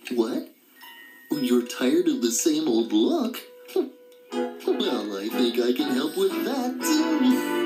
What? You're tired of the same old look? Well, I think I can help with that, too.